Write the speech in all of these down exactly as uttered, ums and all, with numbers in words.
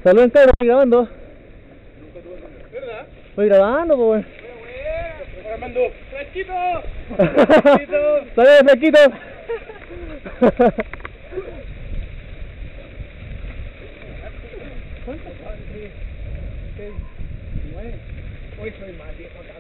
Saluden, cabros, estoy grabando. ¿Verdad? Estoy grabando, pues. Bueno, Armando. ¡Fresquito! ¡Fresquito! ¡Salud, fresquito! Hoy soy más viejo acá.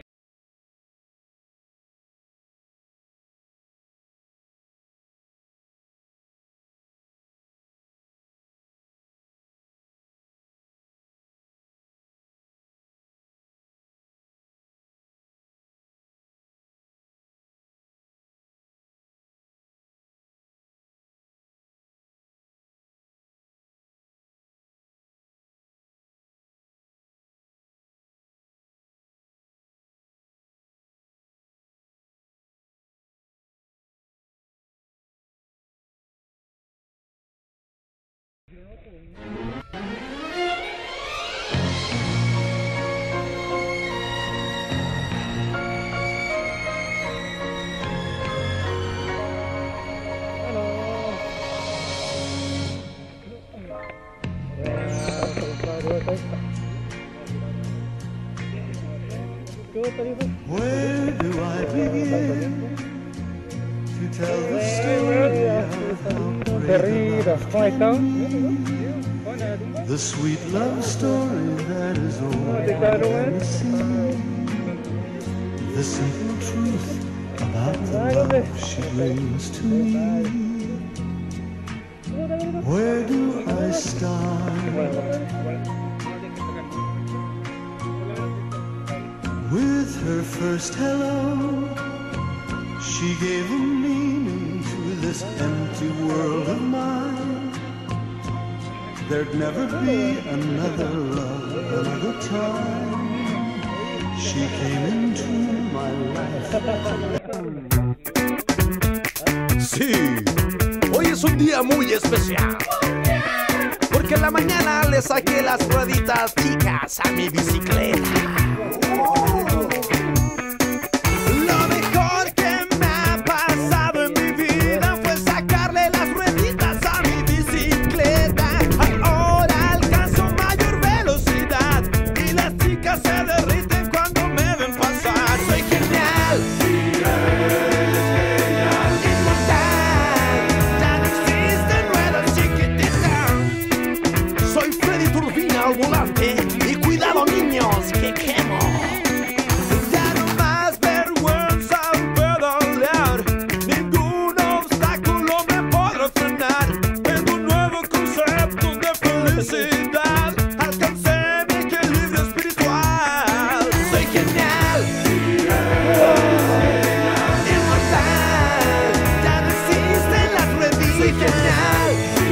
Where do I begin to tell the story of how great love can be? The sweet love story that is all I can see. The simple truth about the love she brings to me. Where do I start? With her first hello, she gave a meaning to this empty world of mine. There'd never be another love, another time. She came into my life. Sí, hoy es un día muy especial. Porque en la mañana le saqué las rueditas chicas a mi bicicleta. Lo mejor que me ha pasado en mi vida fue sacarle las rueditas a mi bicicleta. Ahora alcanzo mayor velocidad y las chicas se derriten cuando me ven pasar. Soy genial, inmortal, ya no existen ruedas chiquititas. Soy Freddy Turbina al volante y cuidado niños que quemo. Alcancé mi equilibrio espiritual. Soy genial, inmortal, ya no existen las rueditas. Soy genial,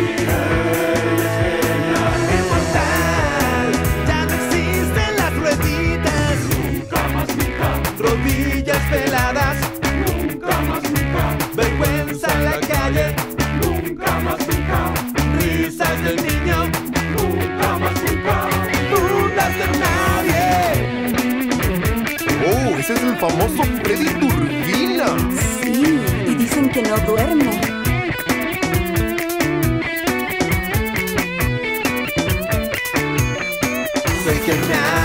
inmortal, ya no existen las rueditas. Nunca más, nunca. Rodillas peladas, nunca más, nunca. Vergüenza en la calle, nunca más, nunca. Risas del niño, nunca más, nunca. Dudas de nadie. Oh, ese es el famoso Freddy Turbina. Sí, y dicen que no duerme. Soy genial.